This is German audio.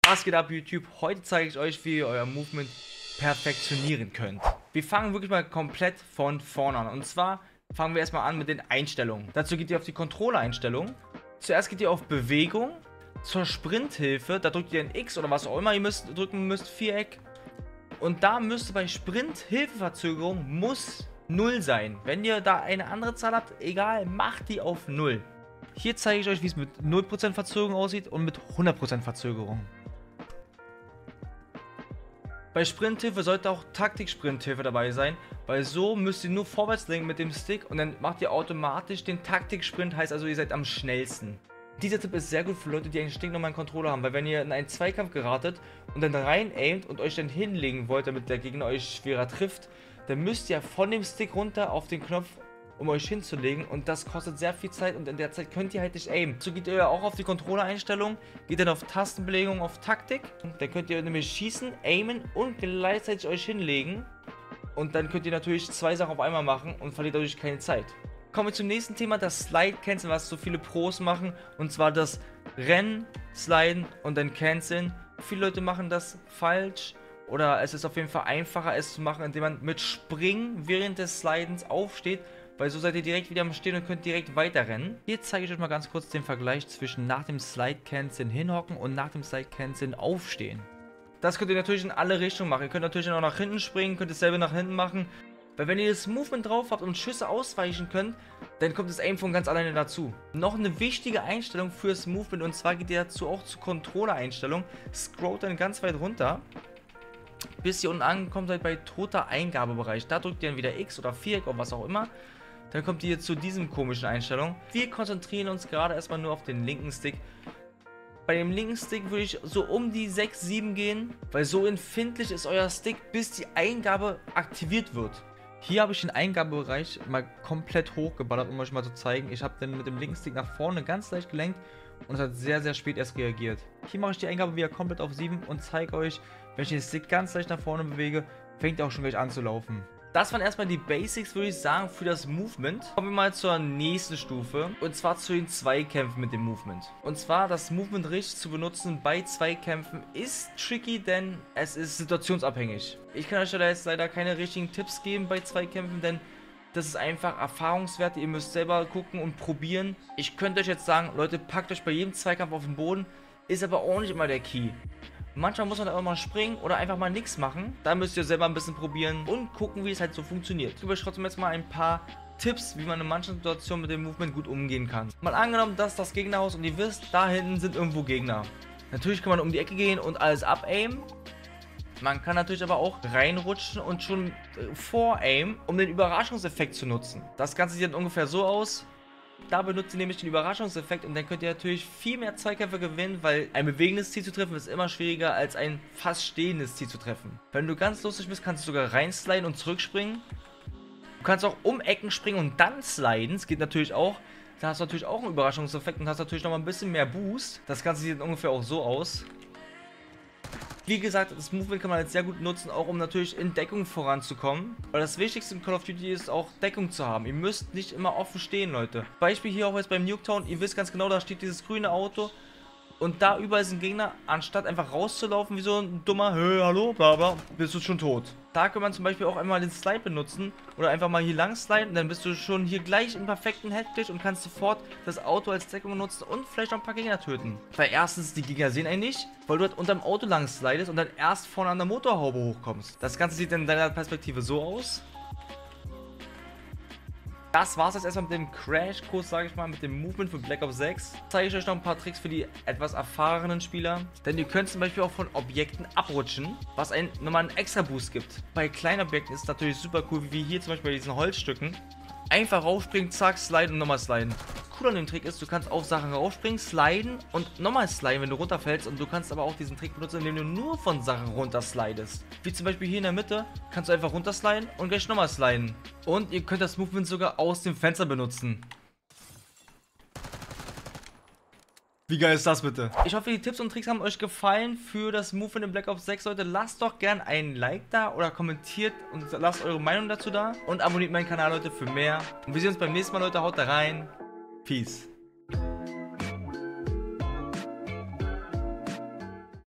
Was geht ab, YouTube? Heute zeige ich euch, wie ihr euer Movement perfektionieren könnt. Wir fangen wirklich mal komplett von vorne an. Und zwar fangen wir erstmal an mit den Einstellungen. Dazu geht ihr auf die Controller-Einstellung. Zuerst geht ihr auf Bewegung. Zur Sprinthilfe, da drückt ihr ein X oder was auch immer ihr drücken müsst, Viereck. Und da müsste bei Sprinthilfeverzögerung muss 0 sein. Wenn ihr da eine andere Zahl habt, egal, macht die auf 0. Hier zeige ich euch, wie es mit 0% Verzögerung aussieht und mit 100% Verzögerung. Bei Sprinthilfe sollte auch Taktik-Sprinthilfe dabei sein, weil so müsst ihr nur vorwärts lenken mit dem Stick und dann macht ihr automatisch den Taktik-Sprint, heißt also ihr seid am schnellsten. Dieser Tipp ist sehr gut für Leute, die einen stinknormalen Controller haben, weil wenn ihr in einen Zweikampf geratet und dann rein aimt und euch dann hinlegen wollt, damit der Gegner euch schwerer trifft, dann müsst ihr von dem Stick runter auf den Knopf, um euch hinzulegen, und das kostet sehr viel Zeit und in der Zeit könnt ihr halt nicht aimen. So geht ihr auch auf die Controller-Einstellung, geht dann auf Tastenbelegung, auf Taktik, dann könnt ihr nämlich schießen, aimen und gleichzeitig euch hinlegen und dann könnt ihr natürlich zwei Sachen auf einmal machen und verliert dadurch keine Zeit. Kommen wir zum nächsten Thema, das Slide Canceln, was so viele Pros machen, und zwar das Rennen, Sliden und dann Canceln. Viele Leute machen das falsch. Oder es ist auf jeden Fall einfacher, es zu machen, indem man mit Springen während des Slidens aufsteht, weil so seid ihr direkt wieder am Stehen und könnt direkt weiter rennen. Hier zeige ich euch mal ganz kurz den Vergleich zwischen nach dem Slide-Canceln hinhocken und nach dem Slide-Canceln aufstehen. Das könnt ihr natürlich in alle Richtungen machen. Ihr könnt natürlich auch nach hinten springen, könnt dasselbe nach hinten machen. Weil wenn ihr das Movement drauf habt und Schüsse ausweichen könnt, dann kommt das Aim von ganz alleine dazu. Noch eine wichtige Einstellung fürs Movement, und zwar geht ihr dazu auch zur Controller-Einstellung. Scrollt dann ganz weit runter, bis ihr unten angekommen seid bei toter Eingabebereich. Da drückt ihr dann wieder X oder Viereck oder was auch immer. Dann kommt ihr zu diesem komischen Einstellung. Wir konzentrieren uns gerade erstmal nur auf den linken Stick. Bei dem linken Stick würde ich so um die 6, 7 gehen, weil so empfindlich ist euer Stick, bis die Eingabe aktiviert wird. Hier habe ich den Eingabebereich mal komplett hochgeballert, um euch mal zu zeigen. Ich habe dann mit dem linken Stick nach vorne ganz leicht gelenkt und es hat sehr, sehr spät erst reagiert. Hier mache ich die Eingabe wieder komplett auf 7 und zeige euch, wenn ich den Stick ganz leicht nach vorne bewege, fängt er auch schon gleich an zu laufen. Das waren erstmal die Basics, würde ich sagen, für das Movement. Kommen wir mal zur nächsten Stufe, und zwar zu den Zweikämpfen mit dem Movement. Und zwar, das Movement richtig zu benutzen bei Zweikämpfen ist tricky, denn es ist situationsabhängig. Ich kann euch da jetzt leider keine richtigen Tipps geben bei Zweikämpfen, denn das ist einfach Erfahrungswerte. Ihr müsst selber gucken und probieren. Ich könnte euch jetzt sagen, Leute, packt euch bei jedem Zweikampf auf den Boden, ist aber auch nicht immer der Key. Manchmal muss man da auch mal springen oder einfach mal nichts machen. Da müsst ihr selber ein bisschen probieren und gucken, wie es halt so funktioniert. Ich gebe euch trotzdem jetzt mal ein paar Tipps, wie man in manchen Situationen mit dem Movement gut umgehen kann. Mal angenommen, das ist das Gegnerhaus und ihr wisst, da hinten sind irgendwo Gegner. Natürlich kann man um die Ecke gehen und alles abaimen. Man kann natürlich aber auch reinrutschen und schon voraimen, um den Überraschungseffekt zu nutzen. Das Ganze sieht dann ungefähr so aus. Da benutzt ihr nämlich den Überraschungseffekt und dann könnt ihr natürlich viel mehr Zweikämpfe gewinnen, weil ein bewegendes Ziel zu treffen ist immer schwieriger als ein fast stehendes Ziel zu treffen. Wenn du ganz lustig bist, kannst du sogar reinsliden und zurückspringen. Du kannst auch um Ecken springen und dann sliden, das geht natürlich auch. Da hast du natürlich auch einen Überraschungseffekt und hast natürlich nochmal ein bisschen mehr Boost. Das Ganze sieht dann ungefähr auch so aus. Wie gesagt, das Movement kann man jetzt sehr gut nutzen, auch um natürlich in Deckung voranzukommen. Weil das Wichtigste in Call of Duty ist auch Deckung zu haben. Ihr müsst nicht immer offen stehen, Leute. Beispiel hier auch jetzt beim Nuketown. Ihr wisst ganz genau, da steht dieses grüne Auto. Und da überall sind Gegner, anstatt einfach rauszulaufen wie so ein dummer, hey, hallo, bla bla, bist du schon tot. Da kann man zum Beispiel auch einmal den Slide benutzen oder einfach mal hier lang sliden, dann bist du schon hier gleich im perfekten Headglitch und kannst sofort das Auto als Deckung benutzen und vielleicht noch ein paar Gegner töten. Weil erstens, die Gegner sehen einen nicht, weil du halt unterm Auto lang slidest und dann erst vorne an der Motorhaube hochkommst. Das Ganze sieht dann in deiner Perspektive so aus. Das war's jetzt erstmal mit dem Crashkurs, sage ich mal, mit dem Movement für Black Ops 6. Zeige ich euch noch ein paar Tricks für die etwas erfahrenen Spieler. Denn ihr könnt zum Beispiel auch von Objekten abrutschen, was einen nochmal einen extra Boost gibt. Bei kleinen Objekten ist es natürlich super cool, wie hier zum Beispiel bei diesen Holzstücken. Einfach raufspringen, zack, sliden und nochmal sliden. Cool an dem Trick ist, du kannst auf Sachen raufspringen, sliden und nochmal sliden, wenn du runterfällst. Und du kannst aber auch diesen Trick benutzen, indem du nur von Sachen runterslidest. Wie zum Beispiel hier in der Mitte, kannst du einfach runtersliden und gleich nochmal sliden. Und ihr könnt das Movement sogar aus dem Fenster benutzen. Wie geil ist das bitte? Ich hoffe, die Tipps und Tricks haben euch gefallen für das Movement in Black Ops 6. Leute, lasst doch gern ein Like da oder kommentiert und lasst eure Meinung dazu da. Und abonniert meinen Kanal, Leute, für mehr. Und wir sehen uns beim nächsten Mal, Leute. Haut da rein. Peace.